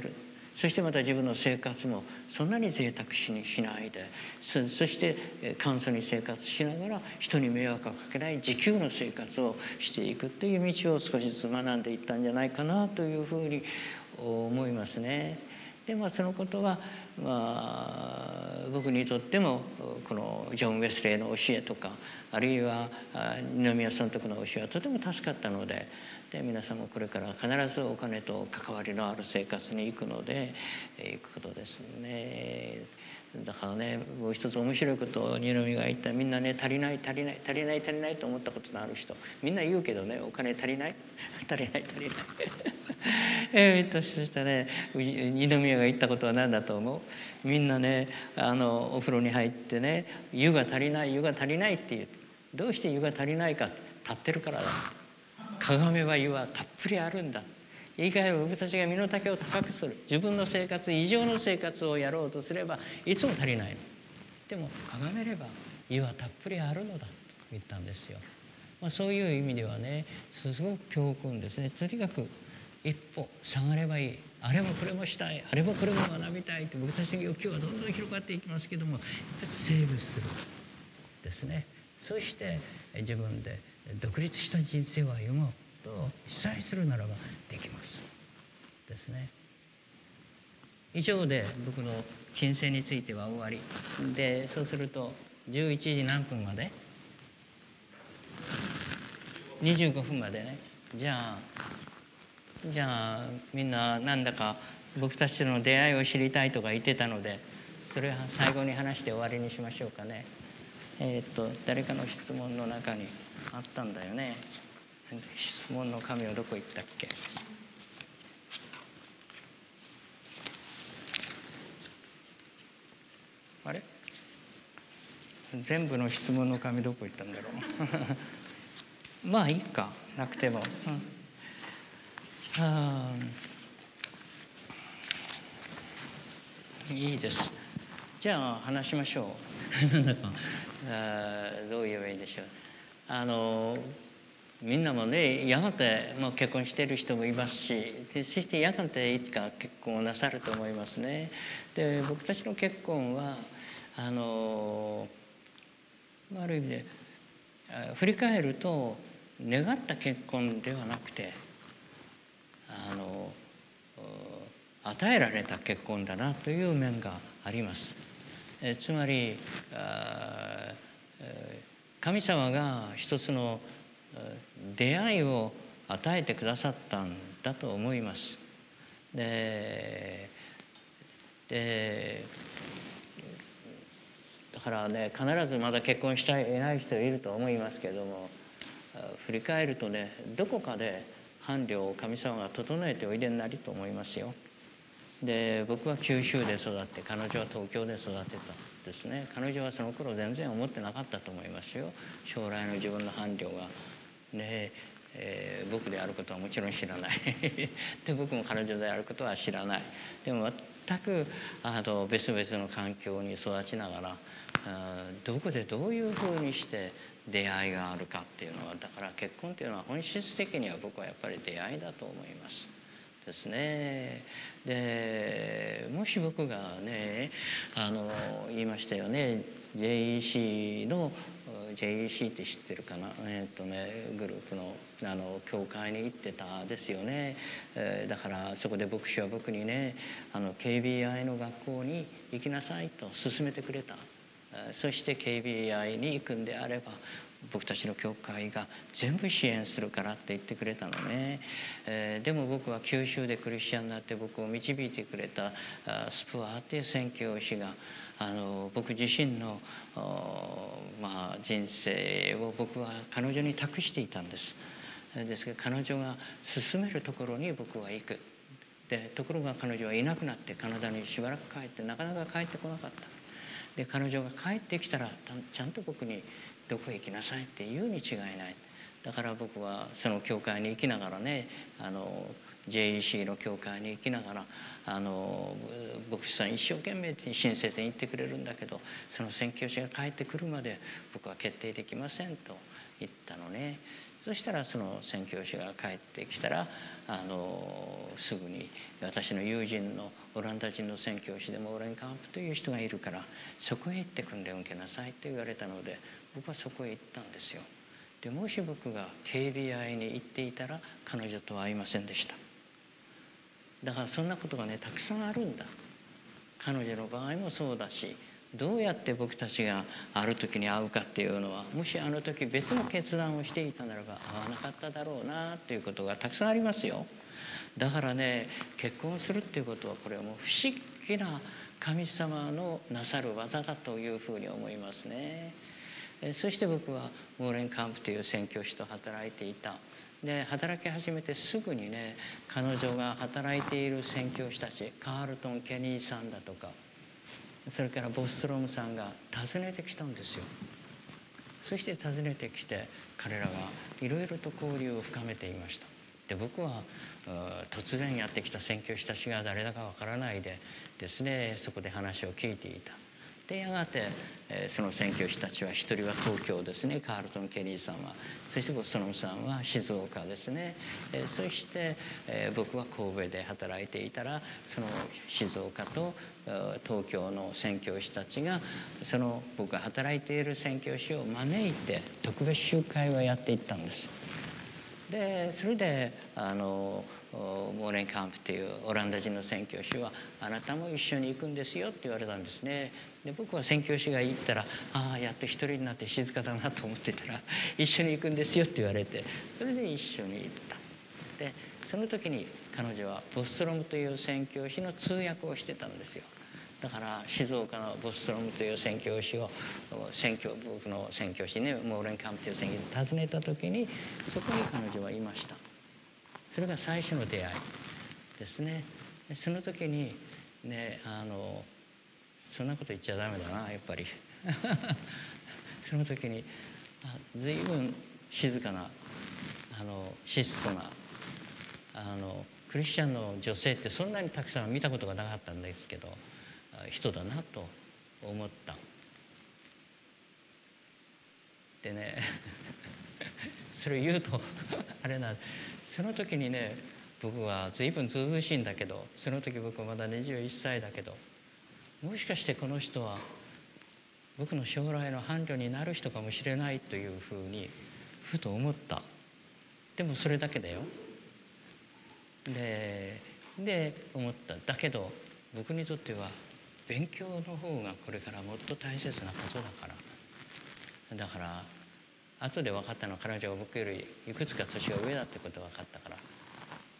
そしてまた自分の生活もそんなに贅沢しないで、そして簡素に生活しながら人に迷惑をかけない自給の生活をしていくっていう道を少しずつ学んでいったんじゃないかなというふうに思いますね。でそのことは、僕にとってもこのジョン・ウェスレーの教えとか、あるいは二宮尊徳の教えはとても助かったので、皆さんもこれから必ずお金と関わりのある生活に行くので行くことですね。だからね、もう一つ面白いことを二宮が言った。みんなね、足りない足りない足りない足りないと思ったことのある人、みんな言うけどね、お金足りない足りない足りないそしたらね、二宮が言ったことは何だと思う？みんなね、お風呂に入ってね、湯が足りない湯が足りないって言う。どうして湯が足りないか？立ってるからだ。かがめば湯はたっぷりあるんだ。いいかい、僕たちが身の丈を高くする、自分の生活以上の生活をやろうとすればいつも足りないの。でもかがめれば湯はたっぷりあるのだと言ったんですよ。そういう意味ではね、すごく教訓ですね。とにかく一歩下がればいい。あれもこれもしたい、あれもこれも学びたいって、僕たちの欲求はどんどん広がっていきますけども、やっぱりセーブするですね。そして自分で独立した人生を歩もうと被災するならばできますですね。以上で僕の金星については終わりで、そうすると11時何分まで？25分までね。じゃあみんななんだか僕たちとの出会いを知りたいとか言ってたので、それは最後に話して終わりにしましょうかね。誰かの質問の中にあったんだよね。質問の紙はどこ行ったっけ？あれ？全部の質問の紙どこ行ったんだろうまあいいか、なくても、いいです。じゃあ話しましょうなんだかどう言えばいいでしょう。みんなもね、やがてもう結婚している人もいますし、そしてやがていつか結婚をなさると思いますね。で、僕たちの結婚はある意味で振り返ると願った結婚ではなくて与えられた結婚だなという面があります。つまり神様が一つの出会いを与えてくださったんだと思います。でだからね、必ずまだ結婚したいない人いると思いますけれども、振り返るとね、どこかで伴侶を神様が整えておいでになりと思いますよ。で、僕は九州で育って、彼女は東京で育てたんですね。彼女はその頃全然思ってなかったと思いますよ。将来の自分の伴侶がね、僕であることはもちろん知らないで、僕も彼女であることは知らない。でも全く別々の環境に育ちながら、どこでどういうふうにして出会いがあるかっていうのは、だから結婚っていうのは本質的には僕はやっぱり出会いだと思いますですね。で、もし僕がね言いましたよね、 JEC って知ってるかな、グループの教会に行ってたですよね。だからそこで牧師は僕にね、KBI の学校に行きなさいと勧めてくれた。そして KBI に行くんであれば僕たちの教会が全部支援するからって言ってくれたのね。でも僕は九州でクリスチャンになって僕を導いてくれたスプアーっていう宣教師が僕自身の人生を僕は彼女に託していたんです。ですが彼女が進めるところに僕は行く。でところが彼女はいなくなってカナダにしばらく帰ってなかなか帰ってこなかった。で彼女が帰ってきたらちゃんと僕にどこへ行きなさいって言うに違いない。だから僕はその教会に行きながらね、JEC の教会に行きながら牧師さん一生懸命親切に言ってくれるんだけど、その宣教師が帰ってくるまで僕は決定できませんと言ったのね。 そしたらその宣教師が帰ってきたらすぐに私の友人のオランダ人の宣教師でモーレンカンプという人がいるからそこへ行って訓練を受けなさいと言われたので僕はそこへ行ったんですよ。でもし僕が KBI に行っていたら彼女とは会いませんでした。だからそんなことがねたくさんあるんだ。彼女の場合もそうだし、どうやって僕たちがある時に会うかっていうのは、もしあの時別の決断をしていたならば会わなかっただろうなということがたくさんありますよ。だからね、結婚するっていうことはこれはもう不思議な神様のなさる技だというふうに思いますね。そして僕はモーレンカンプという宣教師と働いていた。で働き始めてすぐにね、彼女が働いている宣教師たち、カールトン・ケニーさんだとか、それからボストロムさんが訪ねてきたんですよ。そして訪ねてきて彼らがいろいろと交流を深めていました。で僕は突然やってきた宣教師たちが誰だかわからないでですね、そこで話を聞いていた。でやがてその宣教師たちは、一人は東京ですね、カールトン・ケニーさんは、そしてボストロムさんは静岡ですね、そして僕は神戸で働いていたら、その静岡と東京の宣教師たちがその僕が働いている宣教師を招いて特別集会をやっていったんです。でそれでモーレンカンプというオランダ人の宣教師は、あなたも一緒に行くんですよって言われたんですね。で僕は宣教師が行ったら、ああやっと一人になって静かだなと思ってたら、一緒に行くんですよって言われて、それで一緒に行った。でその時に彼女はボストロムという宣教師の通訳をしてたんですよ。だから静岡のボストロムという宣教師を僕の宣教師ね、モーレンカンプという宣教師を訪ねた時に、そこに彼女はいました。それが最初の出会いですね。その時にね、そんなこと言っちゃダメだなやっぱりその時に随分静かな質素なクリスチャンの女性ってそんなにたくさん見たことがなかったんですけど、人だなと思った。でねそれを言うとあれな、その時にね、僕は随分ずうずうしいんだけど、その時僕はまだ21歳だけど、もしかしてこの人は僕の将来の伴侶になる人かもしれないというふうにふと思った。でもそれだけだよ。で思った。だけど僕にとっては勉強の方がこれからもっと大切なことだから。だから後で分かったのは、彼女は僕よりいくつか年が上だってことが分かったから、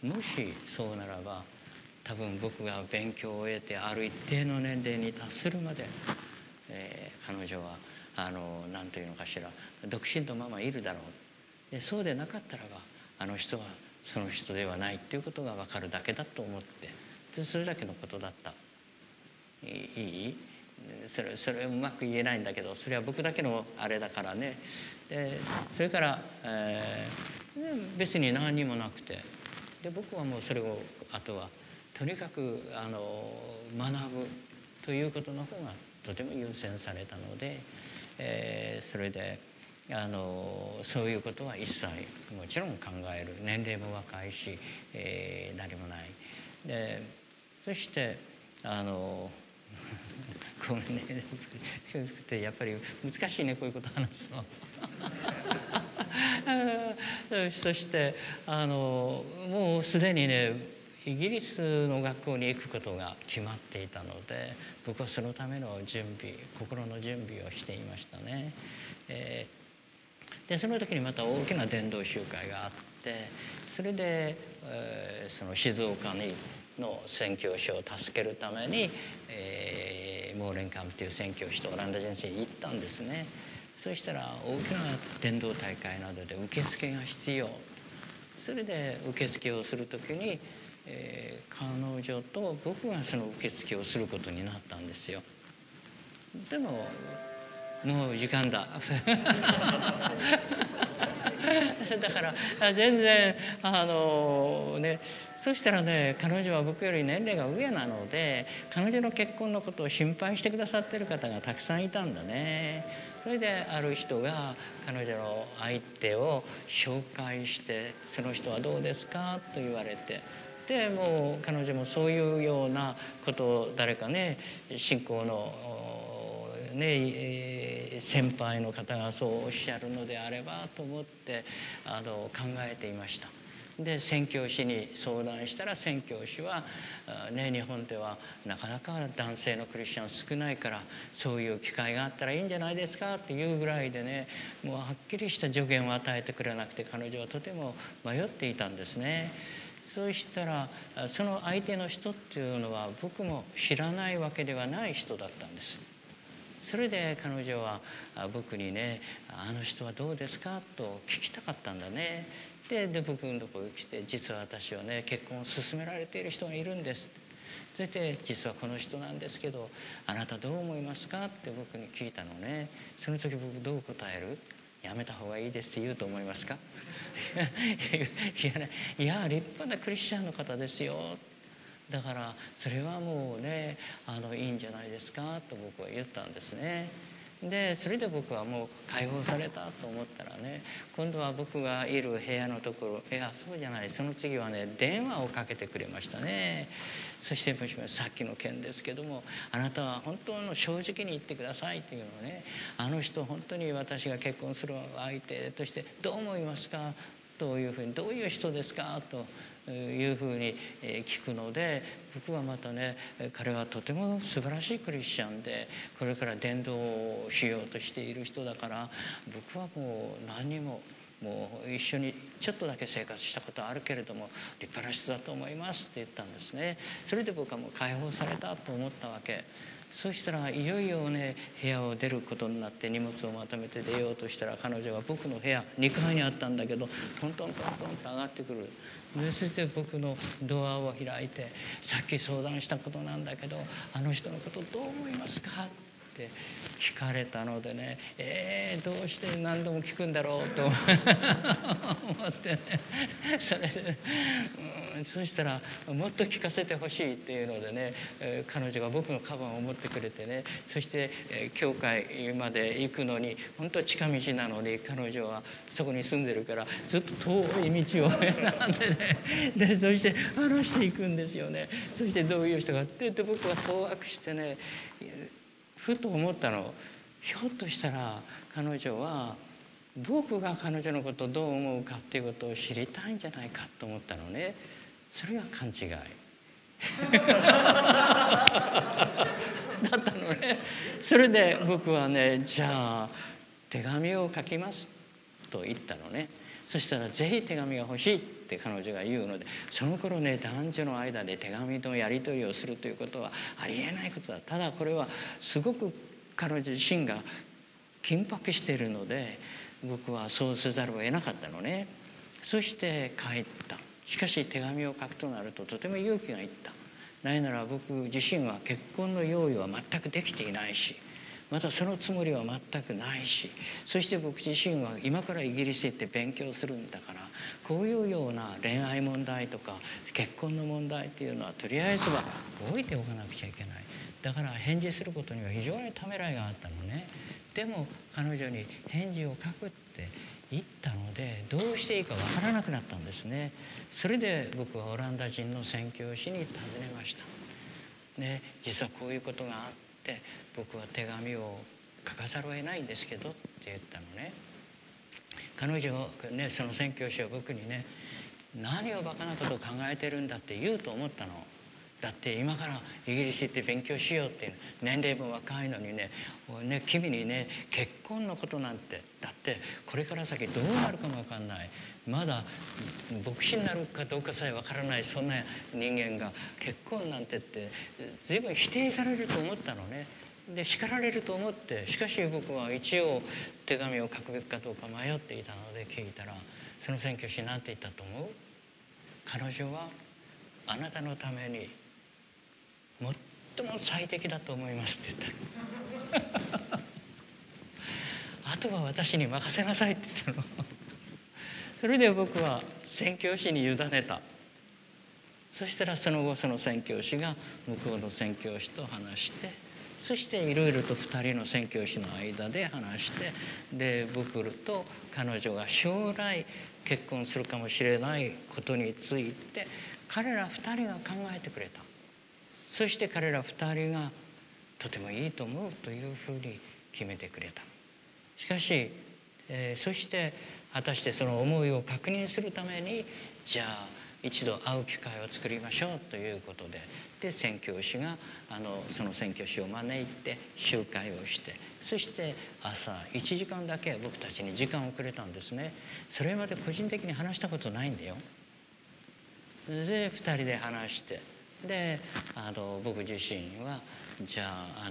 もしそうならば多分僕が勉強を終えてある一定の年齢に達するまで、彼女は何というのかしら、独身のままいるだろう。でそうでなかったらば、あの人はその人ではないっていうことが分かるだけだと思って、でそれだけのことだった。いい？それうまく言えないんだけど、それは僕だけのあれだからね。でそれから、別に何にもなくて、で僕はもうそれをあとはとにかく学ぶということの方がとても優先されたので、それでそういうことは一切もちろん考える、年齢も若いし、何もない。でそしてごめんねやっぱり難しいね、こういうこと話すのそしてもうすでにね、イギリスの学校に行くことが決まっていたので、僕はそのための心の準備をしていましたね。でその時にまた大きな伝道集会があって、それで、その静岡の宣教師を助けるために、モーレンカンプという宣教師とオランダ人生に行ったんですね。そしたら大きな伝道大会などで受付が必要。それで受付をする時に、彼女と僕がその受付をすることになったんですよ。でももう時間だだから全然ね、そしたらね、彼女は僕より年齢が上なので、彼女の結婚のことを心配してくださってる方がたくさんいたんだね。 それである人が彼女の相手を紹介して「その人はどうですか?」と言われて、でもう彼女もそういうようなことを誰かね信仰の先輩の方がそうおっしゃるのであればと思って考えていました。で宣教師に相談したら、宣教師は、日本ではなかなか男性のクリスチャン少ないからそういう機会があったらいいんじゃないですかっていうぐらいでね、もうはっきりした助言を与えてくれなくて、彼女はとても迷っていたんですね。そうしたらその相手の人っていうのは僕も知らないわけではない人だったんです。それで彼女は僕にね「あの人はどうですか?」と聞きたかったんだね。で僕のところに来て「実は私はね結婚を勧められている人がいるんです」そして「実はこの人なんですけどあなたどう思いますか?」って僕に聞いたのね。その時僕どう答える？やめた方がいいですって言うと思いますか？いや立派なクリスチャンの方ですよ、だからそれはもうねいいんじゃないですかと僕は言ったんですね。でそれで僕はもう解放されたと思ったらね、今度は僕がいる部屋のところ、いやそうじゃない、その次はね電話をかけてくれましたね。そしてもしもさっきの件ですけども、あなたは本当の正直に言ってくださいっていうのをね、あの人本当に私が結婚する相手としてどう思いますかというふうに、どういう人ですかというふうに聞くので、僕はまたね彼はとても素晴らしいクリスチャンでこれから伝道をしようとしている人だから、僕はもう何にも一緒にちょっとだけ生活したことはあるけれども立派な人だと思いますって言ったんですね。それで僕はもう解放されたと思ったわけ。そうしたらいよいよね部屋を出ることになって荷物をまとめて出ようとしたら、彼女が僕の部屋2階にあったんだけどトントントントンと上がってくる。でそして僕のドアを開いて「さっき相談したことなんだけどあの人のことどう思いますか?」って聞かれたのでね、どうして何度も聞くんだろうと思ってね、それで、そしたらもっと聞かせてほしいっていうのでね、彼女が僕のカバンを持ってくれてね、そして、教会まで行くのに本当は近道なのに彼女はそこに住んでるからずっと遠い道を選んでね、でそして話していくんですよね。そしてどういう人がって僕は当惑してね、ふと思ったの、ひょっとしたら彼女は僕が彼女のことをどう思うかっていうことを知りたいんじゃないかと思ったのね。それが勘違いだったのね。それで僕はね、じゃあ手紙を書きますと言ったのね。そしたらぜひ手紙が欲しいって彼女が言うので、その頃ね男女の間で手紙のやり取りをするということはありえないことだ。ただこれはすごく彼女自身が緊迫しているので僕はそうせざるを得なかったのね。そして帰った。しかし手紙を書くとなるととても勇気がいった。ないなら僕自身は結婚の用意は全くできていないし、またそのつもりは全くないし、そして僕自身は今からイギリスへ行って勉強するんだから、こういうような恋愛問題とか結婚の問題っていうのはとりあえずは置いておかなくちゃいけない。だから返事することには非常にためらいがあったのね。でも彼女に返事を書くって言ったのでどうしていいかわからなくなったんですね。それで僕はオランダ人の宣教師に尋ねました。ね、実はこういうことがあって僕は手紙を書かざるを得ないんですけどって言ったのね。彼女ね、その宣教師は僕にね、何をバカなことを考えてるんだって言うと思ったの。だって今からイギリス行って勉強しようっていう、年齢も若いのにね、君にね結婚のことなんて、だってこれから先どうなるかも分かんない、まだ牧師になるかどうかさえ分からないそんな人間が結婚なんてって随分否定されると思ったのね。で叱られると思って、しかし僕は一応手紙を書くべきかどうか迷っていたので聞いたら、その宣教師何て言ったと思う？彼女はあなたのために最も最適だと思いますって言ったあとは私に任せなさいって言ったのそれで僕は宣教師に委ねた。そしたらその後その宣教師が向こうの宣教師と話して、 そしていろいろと2人の宣教師の間で話して、で僕と彼女が将来結婚するかもしれないことについて彼ら2人が考えてくれた。そして彼ら2人がとてもいいと思うというふうに決めてくれた。しかし、そして果たしてその思いを確認するために、じゃあ一度会う機会を作りましょうということで、宣教師がその宣教師を招いて集会をして、そして朝1時間だけ僕たちに時間をくれたんですね。それまで個人的に話したことないんだよ。で2人で話して、で僕自身はじゃあ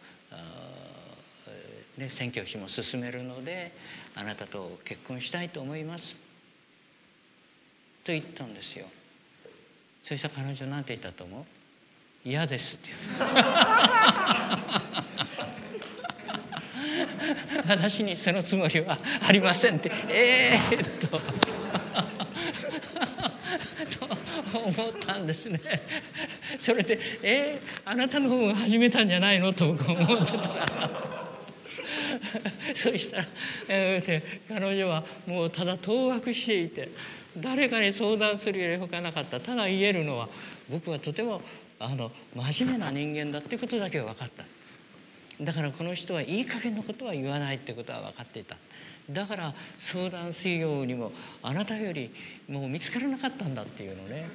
宣教師も進めるのであなたと結婚したいと思いますと言ったんですよ。そしたら彼女なんて言ったと思う？嫌ですって私にそのつもりはありませんってと思ったんですね。それであなたの方が始めたんじゃないのと僕思ってたらそしたら、彼女はもうただ当惑していて、誰かに相談するより他なかった。ただ言えるのは、僕はとても真面目な人間だってことだけは分かった。だからこの人はいい加減のことは言わないってことは分かっていた。だから相談するようにもあなたよりもう見つからなかったんだっていうのね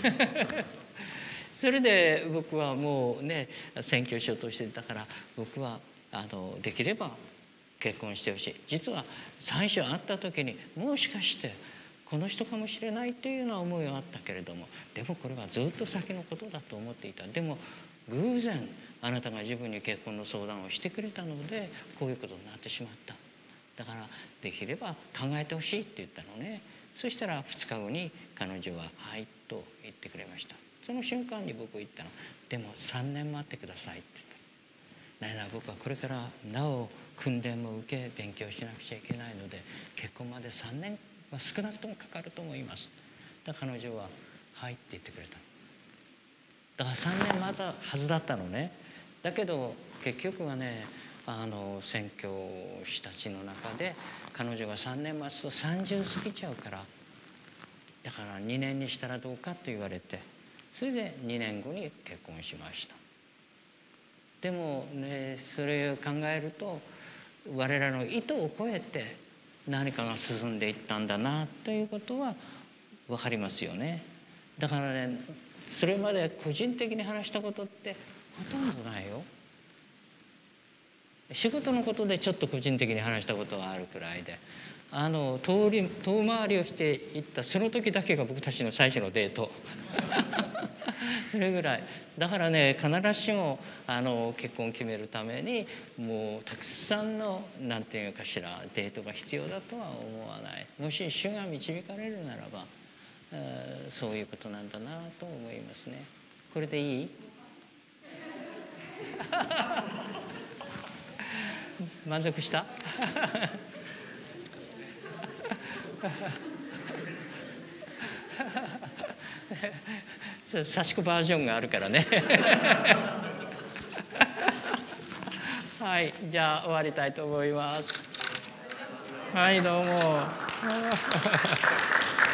それで僕はもうね宣教師を通していたから、僕はできれば結婚してほしい。実は最初会った時にもしかしてこの人かもしれないというような思いはあったけれども、でもこれはずっと先のことだと思っていた。でも偶然あなたが自分に結婚の相談をしてくれたのでこういうことになってしまった。だからできれば考えてほしいって言ったのね。そしたら2日後に彼女は「はい」と言ってくれました。その瞬間に僕言ったの。でも3年待ってくださいって言った。なぜなら僕はこれからなお訓練も受け勉強しなくちゃいけないので、結婚まで3年は少なくともかかると思います。だから彼女は「はい」って言ってくれた。だから3年待ったはずだったのね。だけど結局はね、宣教師たちの中で彼女が3年待つと30過ぎちゃうから、だから2年にしたらどうかと言われて、それで2年後に結婚しました。でもね、それを考えると我らの意図を超えて何かが進んでいったんだなということは分かりますよね。だからね、それまで個人的に話したことってほとんどないよ。仕事のことでちょっと個人的に話したことはあるくらいで、遠回りをしていったその時だけが僕たちの最初のデートそれぐらいだからね、必ずしも結婚を決めるためにもうたくさんのなんていうかしらデートが必要だとは思わない。もし主が導かれるならばそういうことなんだなと思いますね。これでいい？満足した？差し子バージョンがあるからねはい、じゃあ終わりたいと思います。はい、どうも